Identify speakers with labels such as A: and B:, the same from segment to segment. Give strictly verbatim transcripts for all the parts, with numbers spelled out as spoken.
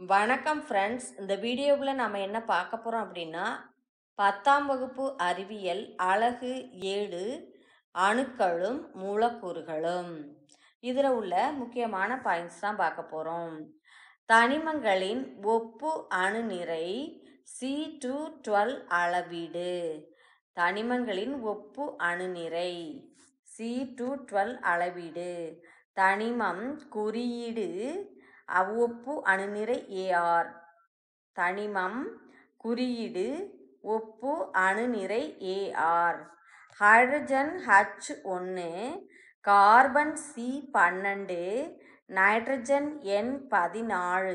A: வணக்கம் ஃப்ரெண்ட்ஸ். இந்த வீடியோவில் நம்ம என்ன பார்க்க போகிறோம் அப்படின்னா, பத்தாம் வகுப்பு அறிவியல் அலகு ஏழு அணுக்களும் மூலக்கூறுகளும். இதில் உள்ள முக்கியமான பாயிண்ட்ஸ் தான் பார்க்க போகிறோம். தனிமங்களின் ஒப்பு அணுநிறை சி டூ டுவெல் அளவீடு. தனிமங்களின் ஒப்பு அணுநிறை சி டூ டுவெல் அளவீடு. தனிமம் குறியீடு ஒப்பு அணுநிறை ஏஆர். தனிமம் குறியீடு ஒப்பு அணுநிறை ஏஆர். ஹைட்ரஜன் ஹச் ஒன்று, கார்பன் சி பன்னெண்டு, நைட்ரஜன் என் பதினாலு,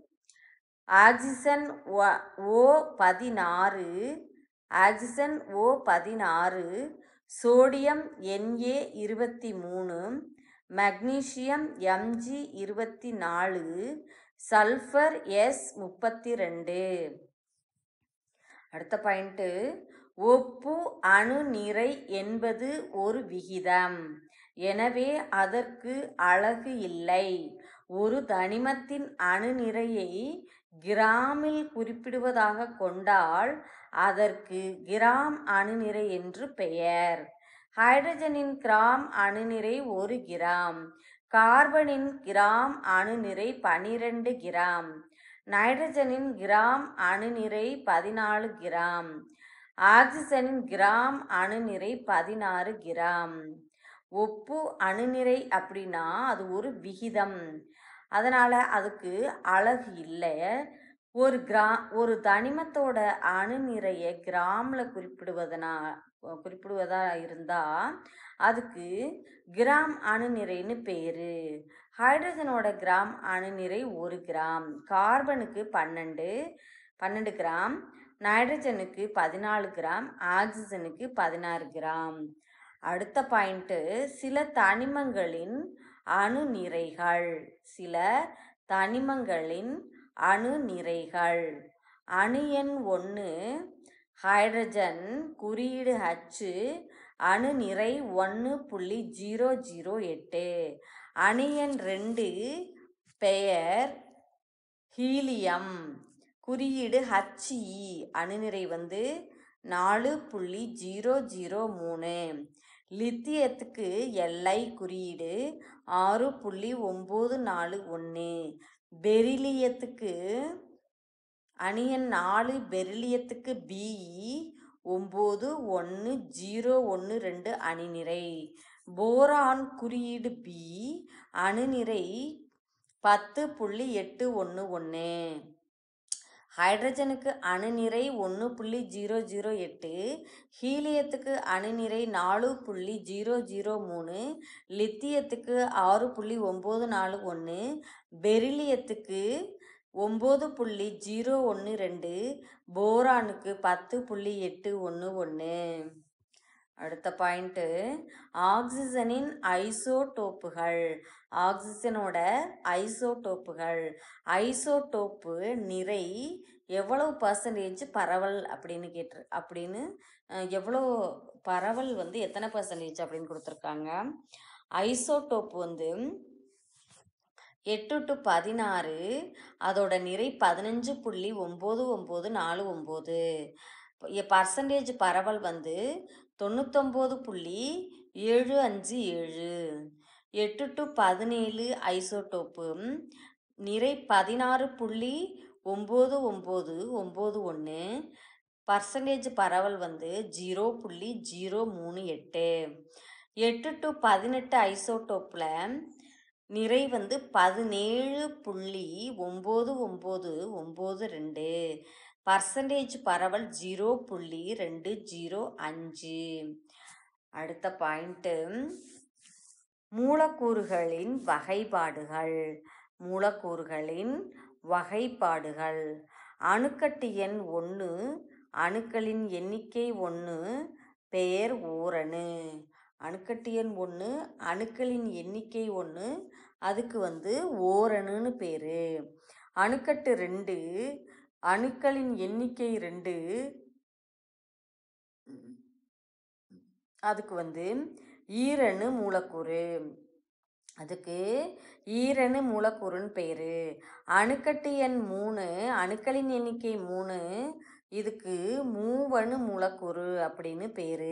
A: ஆக்சிஜன் ஓ பதினாறு, ஆக்சிஜன் ஓ பதினாறு, சோடியம் என்ஏ இருபத்தி மூணு, மெக்னீசியம் எம்ஜி இருபத்தி நாலு, சல்ஃபர் எஸ் முப்பத்தி ரெண்டு. அடுத்த பாயிண்ட்டு, ஒப்பு அணு நிறை என்பது ஒரு விகிதம், எனவே அதற்கு அலகு இல்லை. ஒரு தனிமத்தின் அணு நிறையை கிராமில் குறிப்பிடுவதாக கொண்டால் அதற்கு கிராம் அணுநிறை என்று பெயர். ஹைட்ரஜனின் கிராம் அணுநிறை ஒரு கிராம், கார்பனின் கிராம் அணுநிறை பனிரெண்டு கிராம், நைட்ரஜனின் கிராம் அணுநிறை பதினாலு கிராம், ஆக்சிஜனின் கிராம் அணுநிறை பதினாறு கிராம். ஒப்பு அணுநிறை அப்படின்னா அது ஒரு விகிதம், அதனால் அதுக்கு அலகு இல்லை. ஒரு கிரா ஒரு தனிமத்தோட அணுநிறையை கிராமில் குறிப்பிடுவதனா குறிப்பிடுவதா இருந்தால் அதுக்கு கிராம் அணுநிறைன்னு பேர். ஹைட்ரஜனோட கிராம் அணுநிறை ஒரு கிராம், கார்பனுக்கு பன்னெண்டு பன்னெண்டு கிராம், நைட்ரஜனுக்கு பதினாலு கிராம், ஆக்சிஜனுக்கு பதினாறு கிராம். அடுத்த பாயிண்ட்டு, சில தனிமங்களின் அணு நிறைகள். சில தனிமங்களின் அணு நிறைகள். அணு எண் ஒன்று ஹைட்ரஜன், குறியீடு ஹச், அணு நிறை ஒன்று புள்ளி ஜீரோ ஜீரோ எட்டு. அணு எண் ரெண்டு பெயர் ஹீலியம், குறியீடு ஹச்இ, அணுநிறை வந்து நாலு புள்ளி ஜீரோ ஜீரோ மூணு. லித்தியத்துக்கு எல்ஐ, குறியீடு ஆறு புள்ளி ஒம்பது நாலு ஒன்று. பெரிலியத்துக்கு அணு எண் நாலு, பெரிலியத்துக்கு பிஇ ஒம்பது ஒன்று ஜீரோ ஒன்று ரெண்டு அணுநிறை. போரான், குறியீடு பி, அணுநிறை பத்து புள்ளி எட்டு ஒன்று ஒன்று. ஹைட்ரஜனுக்கு அணுநிறை ஒன்று புள்ளி ஜீரோ ஜீரோ எட்டு, ஹீலியத்துக்கு அணுநிறை நாலு புள்ளி ஜீரோ ஜீரோ மூணு, லித்தியத்துக்கு ஆறு புள்ளி ஒம்பது நாலு ஒன்று, பெரிலியத்துக்கு ஒம்பது புள்ளி ஜீரோ ஒன்று ரெண்டு, போரானுக்கு பத்து புள்ளி எட்டு ஒன்று ஒன்று. அடுத்த பாயிண்ட்டு, ஆக்சிஜனின் ஐசோடோப்புகள். ஆக்சிஜனோட ஐசோடோப்புகள். ஐசோடோப்பு நிறை எவ்வளவு பர்சன்டேஜ் பரவல் அப்படின்னு கேட்டு அப்படின்னு எவ்வளோ பரவல் வந்து எத்தனை பர்சன்டேஜ் அப்படின்னு கொடுத்துருக்காங்க. ஐசோடோப்பு வந்து எட்டு டு பதினாறு, அதோட நிறை பதினஞ்சு புள்ளி ஒம்பது ஒம்பது நாலு ஒம்பது. பர்சன்டேஜ் பரவல் வந்து தொண்ணூத்தொம்பது புள்ளி ஏழு அஞ்சு ஏழு. எட்டு டு பதினேழு ஐசோடோப்பு நிறை பதினாறு புள்ளி ஒம்பது ஒம்பது ஒம்பது ஒன்று. பர்சன்டேஜ் பரவல் வந்து ஜீரோ புள்ளி ஜீரோ மூணு எட்டு. எட்டு டு பதினெட்டு ஐசோடோப்பில் நிறை வந்து பதினேழு புள்ளி ஒம்பது ஒம்பது ஒம்பது ரெண்டு. பர்சன்டேஜ் பரவல் ஜீரோ புள்ளி ரெண்டு ஜீரோ அஞ்சு. அடுத்த பாயிண்ட்டு, மூலக்கூறுகளின் வகைப்பாடுகள். மூலக்கூறுகளின் வகைப்பாடுகள். அணுக்கட்டு எண் ஒன்று, அணுக்களின் எண்ணிக்கை ஒன்று, பெயர் ஓரணு. அணுக்கட்டு எண் ஒன்று, அணுக்களின் எண்ணிக்கை ஒன்று, அதுக்கு வந்து ஓரணுன்னு பேர். அணுக்கட்டு ரெண்டு, அணுக்களின் எண்ணிக்கை ரெண்டு, அதுக்கு வந்து ஈரணு மூலக்கூறு. அதுக்கு ஈரணு மூலக்கூறுன்னு பேர். அணுக்கட்டு எண் மூணு, அணுக்களின் எண்ணிக்கை மூணு, இதுக்கு மூவணு மூலக்கூறு அப்படின்னு பேர்.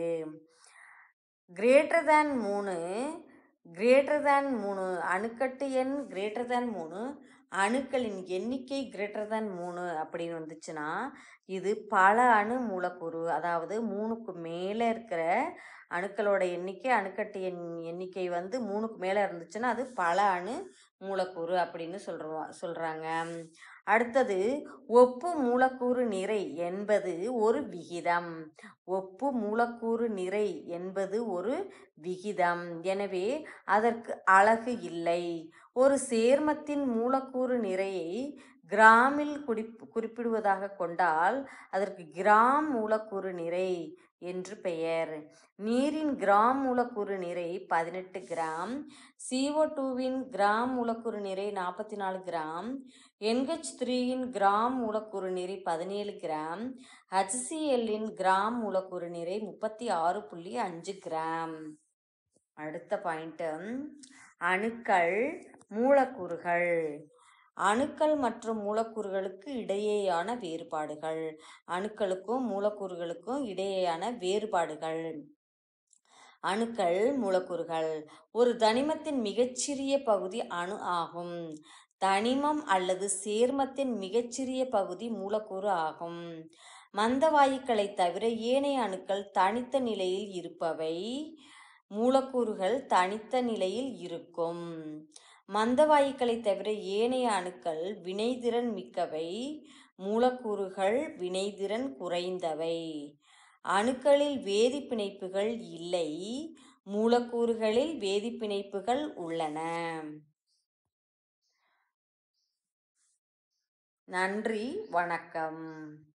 A: கிரேட்டர் தேன் மூணு, கிரேட்டர் தேன் மூணு, அணுக்கட்டு எண் கிரேட்டர் தேன் மூணு, அணுக்களின் எண்ணிக்கை கிரேட்டர் தேன் மூணு அப்படின்னு வந்துச்சுன்னா இது பல அணு மூலக்கூறு. அதாவது மூணுக்கு மேலே இருக்கிற அணுக்களோட எண்ணிக்கை, அணுக்கட்டு எண் எண்ணிக்கை வந்து மூணுக்கு மேலே இருந்துச்சுன்னா அது பல அணு மூலக்கூறு அப்படின்னு சொல்கிறோம் சொல்கிறாங்க. அடுத்தது ஒப்பு மூலக்கூறு நிறை என்பது ஒரு விகிதம். ஒப்பு மூலக்கூறு நிறை என்பது ஒரு விகிதம். எனவே அதற்கு அலகு இல்லை. ஒரு சேர்மத்தின் மூலக்கூறு நிறையை கிராமில் குறிப் குறிப்பிடுவதாக கொண்டால் அதற்கு கிராம் மூலக்கூறு நிறை என்று பெயர். நீரின் கிராம் மூலக்கூறு நிறை பதினெட்டு கிராம், சி ஓ டூவின் கிராம் மூலக்கூறு நிறை நாற்பத்தி நாலு கிராம், என் ஹெச் த்ரீயின் கிராம் மூலக்கூறு நிறை பதினேழு கிராம், ஹச் சி எல்லின் கிராம் மூலக்கூறு நிறை முப்பத்தி ஆறு புள்ளி அஞ்சு கிராம். அடுத்த பாயிண்ட்டு அணுக்கள், மூலக்கூறுகள். அணுக்கள் மற்றும் மூலக்கூறுகளுக்கு இடையேயான வேறுபாடுகள். அணுக்களுக்கும் மூலக்கூறுகளுக்கும் இடையேயான வேறுபாடுகள். அணுக்கள், மூலக்கூறுகள். ஒரு தனிமத்தின் மிகச்சிறிய பகுதி அணு ஆகும். தனிமம் அல்லது சேர்மத்தின் மிகச்சிறிய பகுதி மூலக்கூறு ஆகும். மந்த வாயுக்களை தவிர ஏனைய அணுக்கள் தனித்த நிலையில் இருப்பவை. மூலக்கூறுகள் தனித்த நிலையில் இருக்கும். மந்த வாயுக்களை தவிர ஏனைய அணுக்கள் வினைதிறன் மிக்கவை. மூலக்கூறுகள் வினைதிறன் குறைந்தவை. அணுக்களில் வேதிப்பிணைப்புகள் இல்லை. மூலக்கூறுகளில் வேதிப்பிணைப்புகள் உள்ளன. நன்றி, வணக்கம்.